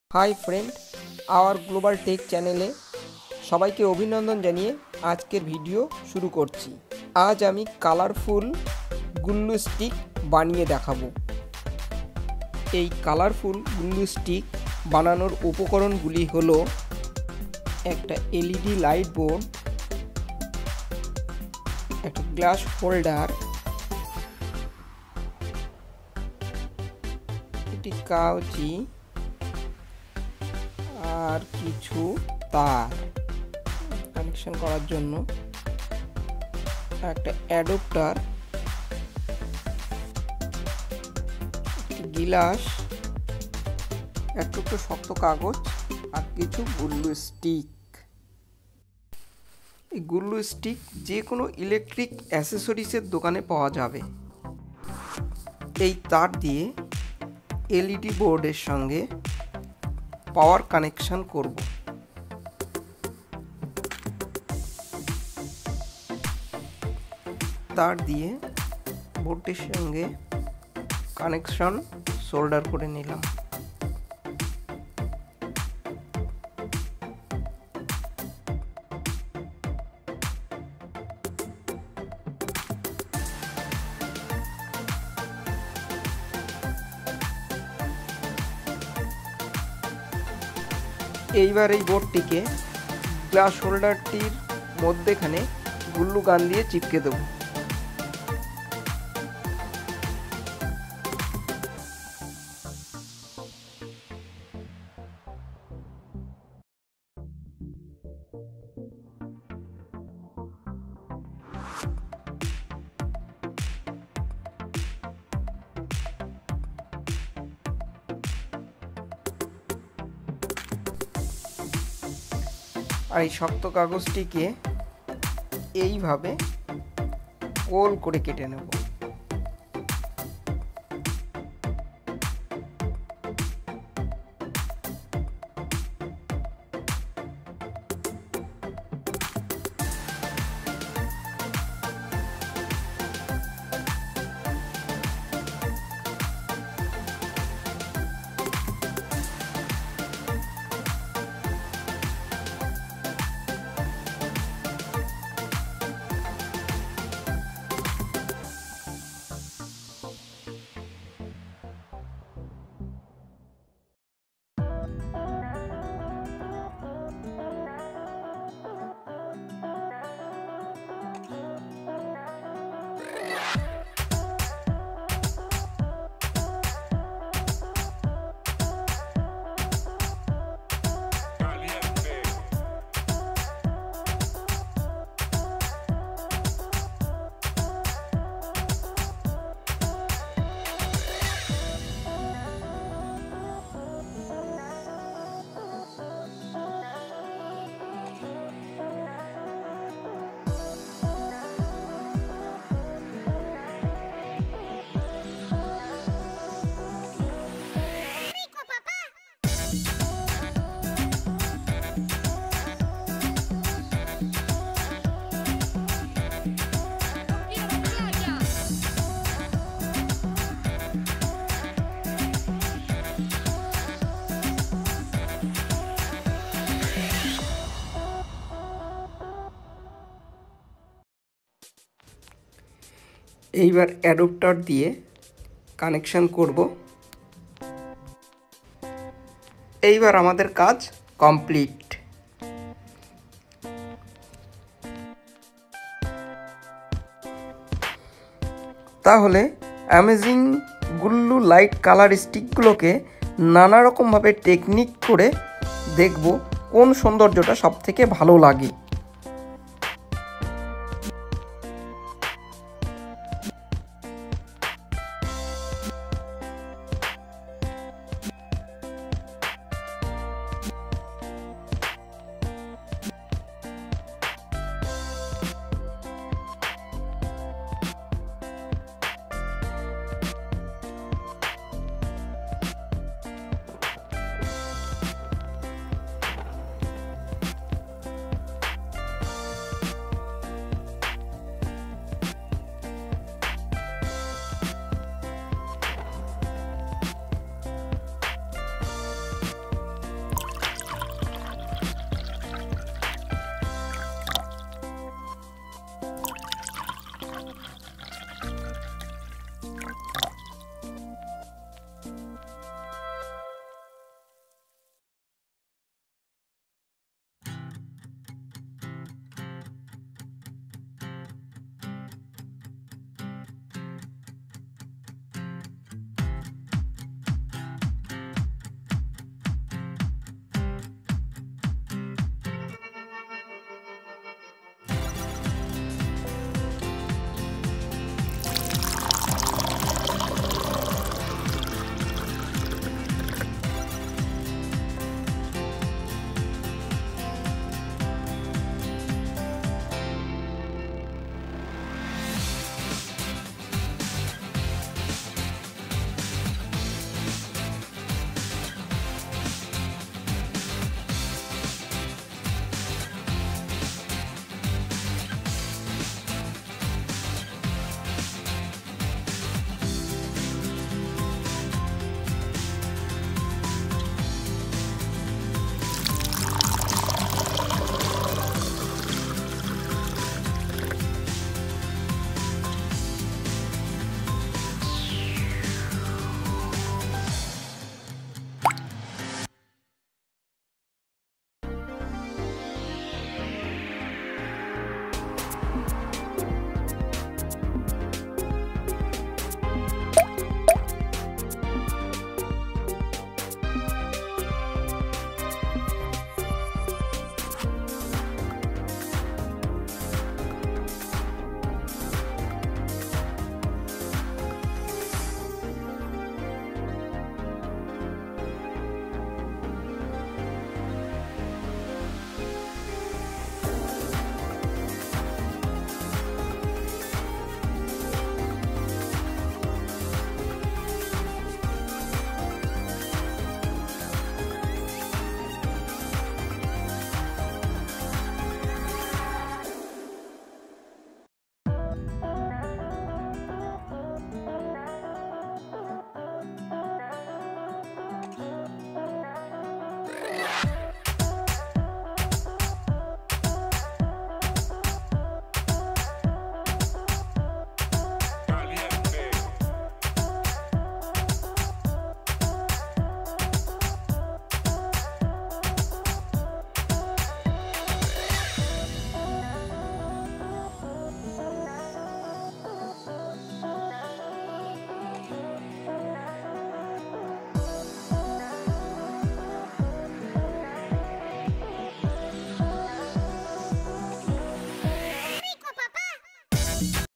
High friend our global tech चैनेले सबाइके अभिनंदन जानिए आजकेर भिडियो शुरू करছি। आज आमी कालारफुल गुल्लू स्टिक बानिয়ে देखाबो। এই কালারফুল গুল্লু স্টিক বানানোর উপকরণগুলি হলো একটা এলইডি লাইট বোর্ড, একটা গ্লাস হোল্ডার, একটি কাউচি আর কিছু তার কানেকশন করার জন্য, একটা অ্যাডাপ্টার, গিলাস, একটু শক্ত কাগজ আর কিছু গুল্লু স্টিক। এই গুল্লু স্টিক যে কোনো ইলেকট্রিক অ্যাসেসরিজের দোকানে পাওয়া যাবে। এই তার দিয়ে এলইডি বোর্ডের সঙ্গে পাওয়ার কানেকশন করব। তার দিয়ে বোর্ডের সঙ্গে কানেকশন সোল্ডার করে নিলাম। এইবার এই বোর্ডটিকে গ্লাস হোল্ডারটির মধ্যেখানে গুল্লু গান দিয়ে চিপকে দেব। আর এই শক্ত কাগজটিকে এইভাবে গোল করে কেটে নেব। এইবার অ্যাডাপ্টার দিয়ে কানেকশন করব। এইবার আমাদের কাজ কমপ্লিট। তাহলে অ্যামেজিং গুল্লু লাইট কালার স্টিকগুলোকে নানা রকমভাবে টেকনিক করে দেখব কোন সৌন্দর্যটা সবথেকে ভালো লাগে।